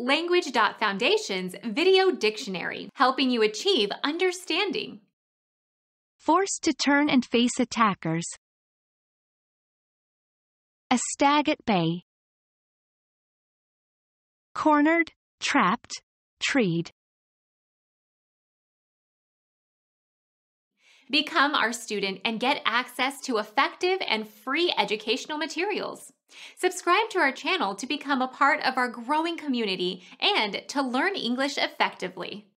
Language.Foundation's Video Dictionary, helping you achieve understanding. Forced to turn and face attackers. A stag at bay. Cornered, trapped, treed. Become our student and get access to effective and free educational materials. Subscribe to our channel to become a part of our growing community and to learn English effectively.